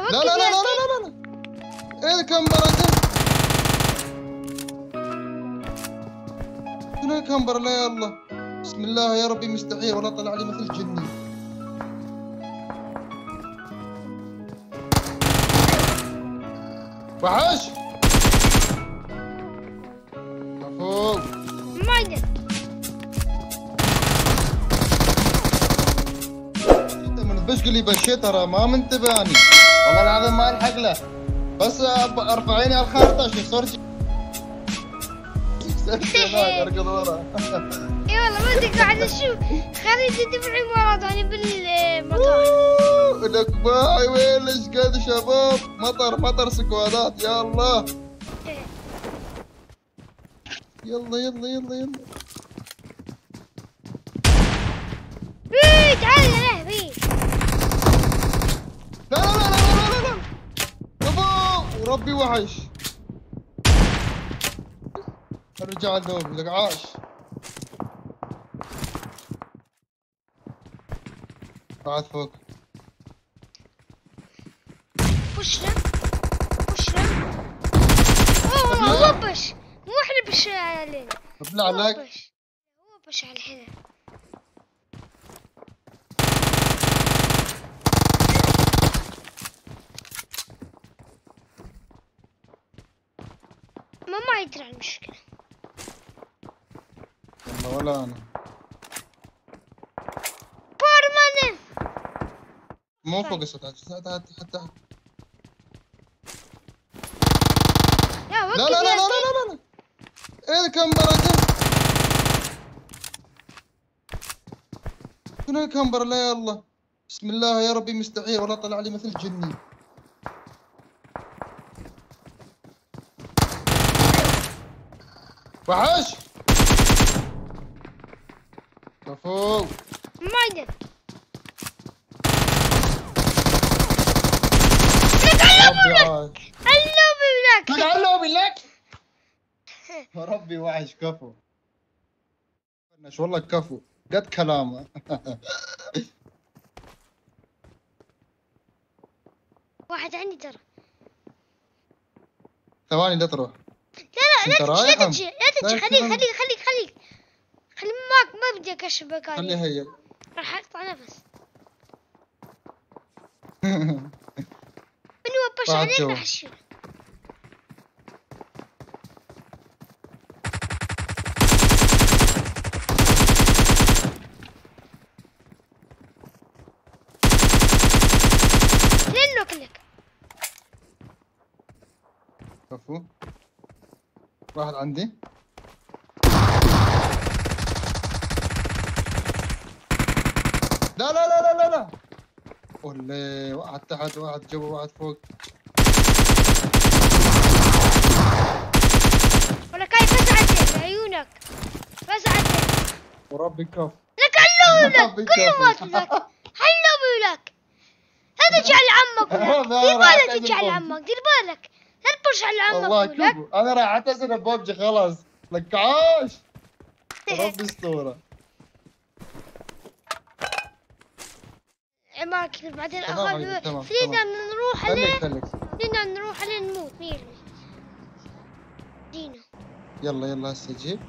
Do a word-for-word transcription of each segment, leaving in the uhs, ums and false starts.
لا لا لا لا لا لا ايه الكامبرا دي؟ شنو الكامبرا؟ لا يا الله بسم الله يا ربي مستحيل والله طلع لي مثل جني. وحش كفو ما يقدر. انت من البشق اللي بشيت ترى ما منتبهني والله العظيم ما الحق له بس ارفعيني على الخارطه عشان سورشي اركض ورا. اي والله ما تقعد اشوف خلي تدفعي ورا بالمطار. الاكباعي وين ليش قاعد شباب؟ مطر مطر سكوادات يا الله. يلا يلا يلا يلا. ايه تعال يا لهوي. لا لا لا لا لا لا لا ابو وربي وحش. الرجال ذوب لك عاش. قاعد فوق. وشنا وشنا. اوه والله هو بش مو احنا بش علينا. بالله عليك هو بش على هنا. ما ما يدري عن المشكلة. والله ولا انا. بارمانة. مو فوق السطح حتى حتى. لا لا لا لا لا لا لا ايه الكامبرا دي؟ شنو الكامبرا؟ لا يا الله بسم الله يا ربي مستحيل والله طلع لي مثل جني. وحش كفو ما يقدر. ربي علومي لك لك علومي لك ربي وحش كفو والله كفو قد كلامه. واحد عندي ترى. ثواني لا تروح. لا لا لا تجي لا تجي لا تجي خليك خليك خليك خليك خلي معك ما بدي اكشفك. خلي هي راح اقطع نفس. من وبش عليك راح اشيل. لينو كلك كفو واحد عندي. لا لا لا لا لا لا والله واحد تحت واحد جوا واحد فوق. ولا كاي فزعت عيونك فزعت وربي كف لك علو لك كل ما لك علو لك. لا تجي على عمك دير بالك تجي على عمك دير بالك لا تبرش على عمك. والله كفو انا راح اعتزل ببجي خلاص لك عاش. ربي اسطوره. عمارك بعدين اخذ فينا نروح عليه فينا نروح عليه نموت مير دينو. يلا يلا هسه جيب.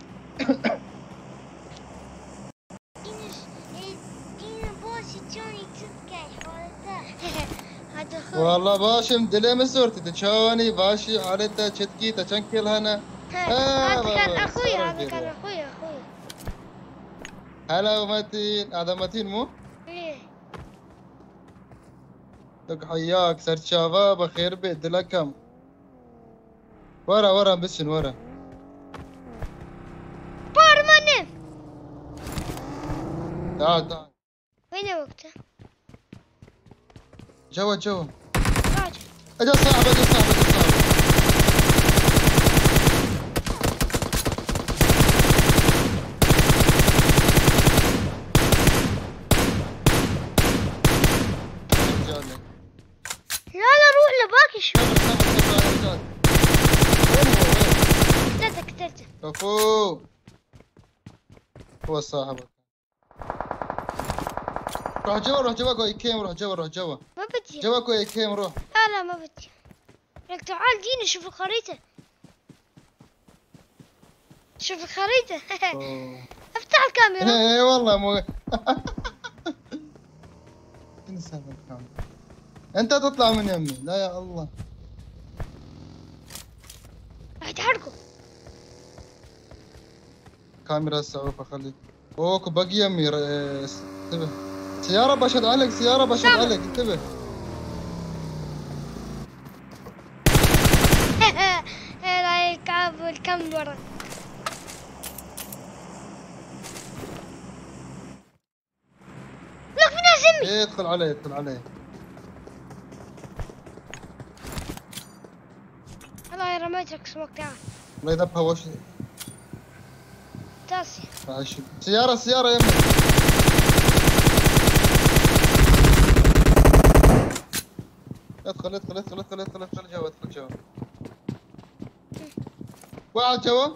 والله باشا مدلي مسورتي تشوني باشي حالته تشتكي تشنكل هنا. هذا كان اخوي هذا كان اخوي اخوي. هلا متين هذا متين مو؟ ايه لك حياك صرت شباب خير بيت لكم. ورا ورا بسن ورا. بارمانة تعال تعال. وين وقته؟ جوا جوا. راجع. اجا صاحب اجا صاحب اجا صاحب. لا لا روح لباقي شو. قتلته قتلته. كفو هو صاحبك. روح جوا روح جوا كوي كيم روح جوا روح جوا ما بدي جوا كوي كيم روح. لا لا ما بدي. لك تعال ديني شوف الخريطة. شوف الخريطة. افتح الكاميرا. اي والله مو تنسى الكاميرا. انت تطلع من يمي. لا يا الله راح يتحركوا. كاميرا السعوفة خلي. اوكو باقي يمي. انتبه سيارة بشهد عليك. سيارة بشهد عليك انتبه. لا يكعب الكاميرا. لك في ناس يمي. ايه ادخل علي ادخل علي. والله رميتك سموك. تعال الله يذبحها وش. تاسي سيارة سيارة يمي. ادخل ادخل ادخل ادخل ادخل ادخل جوا ادخل جوا. واحد جوا.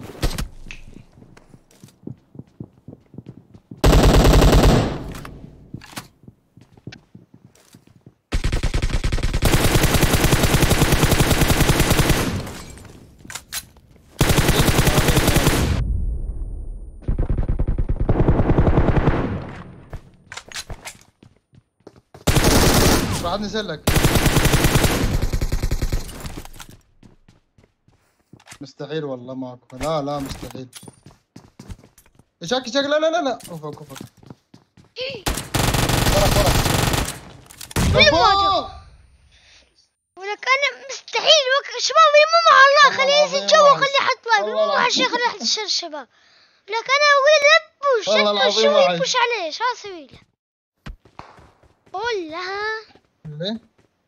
بعد نزلك. مستحيل والله ماكو. لا لا مستحيل. شك شك لا لا لا لا. افك افك. ورا ورا. ولك انا مستحيل. شباب مو مع الله. خليه ينزل جوا. خليه يحط لايك. مو مع الشيخ. خليه يحط الشر الشباب. لك انا اقول له لبوش. شو يبوش عليه. شو اسوي له؟ قول لها. ليه؟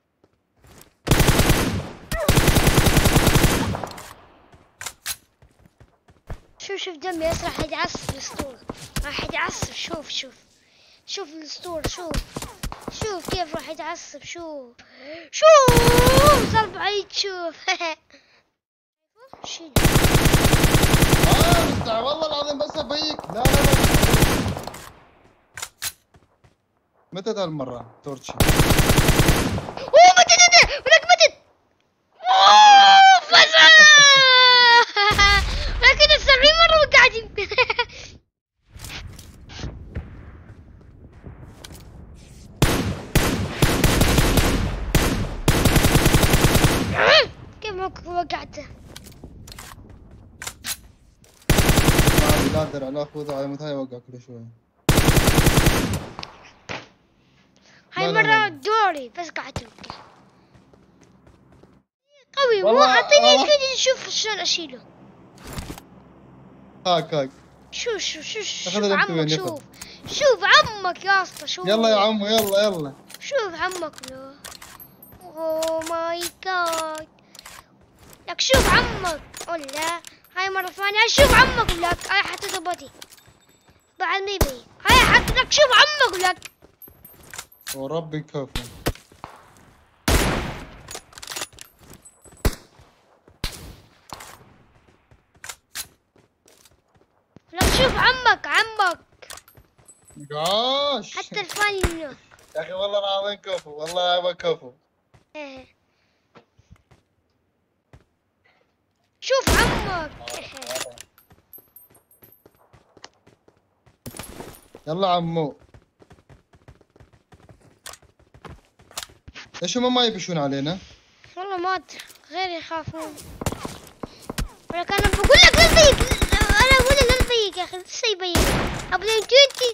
شوف شوف دمي هسه راح يتعصب الاسطورة. راح يتعصب. شوف شوف شوف الاسطورة. شوف شوف كيف راح يتعصب. شوف شوف صار بعيد. شوف شيل. اه مستعجل والله العظيم بس ابيك. لا لا لا. متت هالمرة تورتشي. اوه متت متت ولك متت. اوه فزعات. لكن السبعين مرة وقاعدين. كيف وقعته؟ لا درع لا خذ على متى يوقع كل شوي. هاي مرة دوري بس قاعد توقع. قوي. مو اعطيني كذا نشوف شلون اشيله. هاك هاك. شوف شوف شوف شوف عمك. شوف شوف عمك يا اسطى. شوف يلا يا عمو يلا يلا. شوف عمك له. اوه ماي جاد. لك شوف عمك. ولا هاي مرة ثانية. شوف عمك لك. هاي حتى ضبطي بعد ما يبين. هاي حتى لك شوف عمك لك. وربي كفو. لك شوف عمك عمك. قاش حتى الفاني منه. يا اخي والله العظيم كفو. والله يابا كفو. ايه شوف عمك. يلا عمو. ليش هم ما يبشون علينا؟ والله ما ادري. غير يخافون. ولكن انا بقول لك لا تضيق. انا اقول لك لا تضيق يا اخي. لسه يبين ابو عشرين.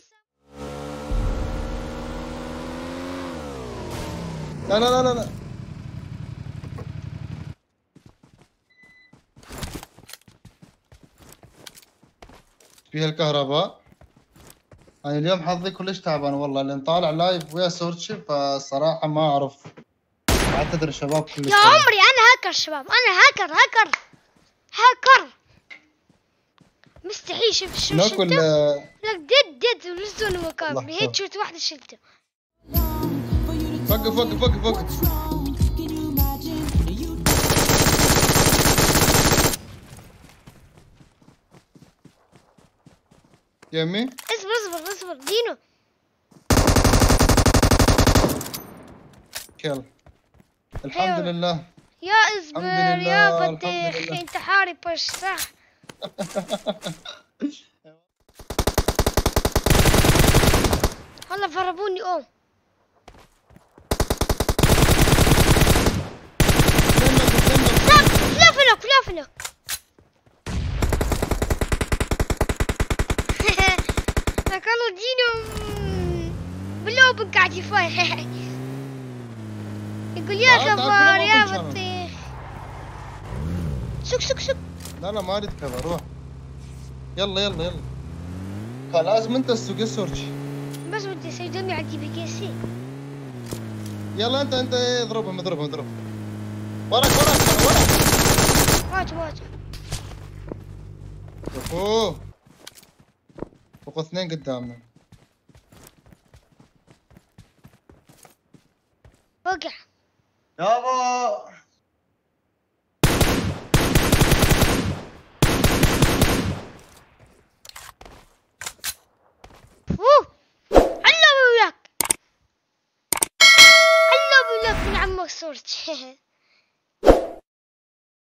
لا لا لا لا لا. فيها الكهرباء. انا اليوم حظي كلش تعبان والله لان طالع لايف ويا سورتشي فالصراحه ما اعرف. اعتذر الشباب كلش. يا عمري انا هاكر شباب. انا هاكر هاكر هاكر. مستحيل. شوف شوف ناكل. لك ديد ديد ونزلوا مكان. هيك شفت واحدة شلته. وقف وقف وقف وقف. يمي اصبر اصبر اصبر دينو. يلا. الحمد أيوة. لله. يا اصبر الحمد لله، يا الحمد بطيخ لله. انت حارب بس صح. والله فربوني اوم. لا فلافلك فلافلك. لك الله دينو بلوب قاعد يفايح. يقول يا كفار يا بطيخ. سك سك سك. لا لا ما اريد كذا، روح. يلا يلا يلا. كان لازم انت تسوق السورشي. بس بدي اسوي دمي على الدي بي كي سي. يلا انت انت اضربهم اضربهم اضربهم. وراك وراك وراك. مات مات. اوه فوق اثنين قدامنا. وقع. يابا اوه هلا وياك. هلا وياك من عمك سورتشي.